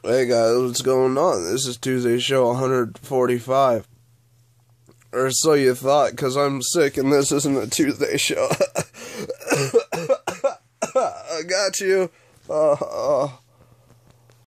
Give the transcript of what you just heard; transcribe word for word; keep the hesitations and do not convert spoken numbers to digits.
Hey guys, what's going on? This is Tuesday show one forty-five. Or so you thought, because I'm sick and this isn't a Tuesday show. I got you. Uh, uh.